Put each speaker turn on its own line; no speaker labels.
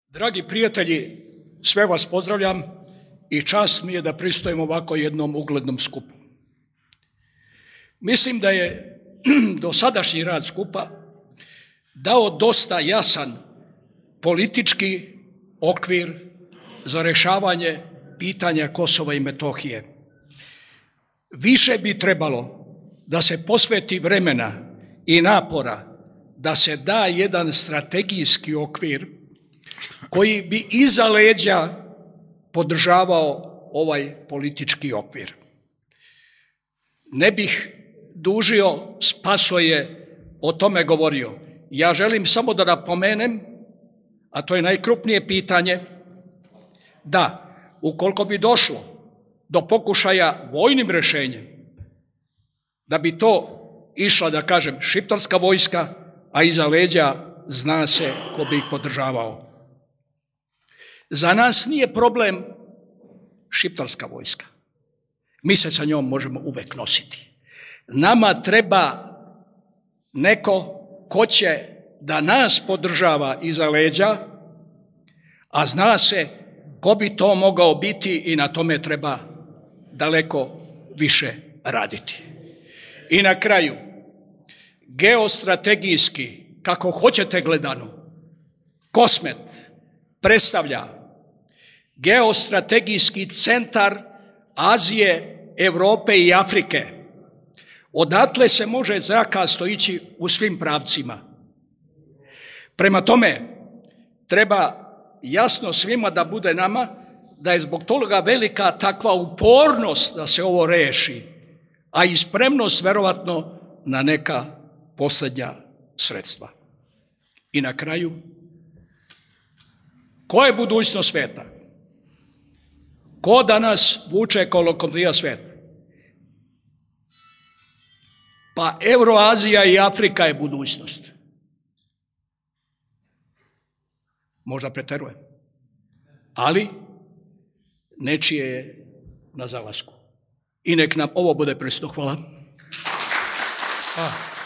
Dragi prijatelji, sve vas pozdravljam i čast mi je da pristujem ovako jednom uglednom skupu. Mislim da je dosadašnji rad skupa dao dosta jasan politički okvir za rješavanje pitanja Kosova i Metohije. Više bi trebalo da se posveti vremena i napora da se da jedan strategijski okvir koji bi iza leđa podržavao ovaj politički okvir. Ne bih dužio, Spaso je o tome govorio. Ja želim samo da napomenem, a to je najkrupnije pitanje, da ukoliko bi došlo do pokušaja vojnim rješenjem, da bi to išla, da kažem, šiptarska vojska, a iza leđa zna se ko bi ih podržavao. Za nas nije problem šiptarska vojska. Mi se sa njom možemo uvek nositi. Nama treba neko ko će da nas podržava iza leđa, a zna se ko bi to mogao biti i na tome treba daleko više raditi. I na kraju, geostrategijski, kako hoćete gledano, Kosmet predstavlja geostrategijski centar Azije, Evrope i Afrike. Odatle se može zrakasto ići u svim pravcima. Prema tome, treba jasno svima da bude nama da je zbog toga velika takva upornost da se ovo reši, a i spremnost verovatno na neka posljednja sredstva. I na kraju, ko je budućnost sveta? Ko danas vuče kao lokomotiva sveta? Pa Euroazija i Afrika je budućnost. Možda preterujem, ali nečije je na zalasku. I nek nam ovo bude presudno. Hvala.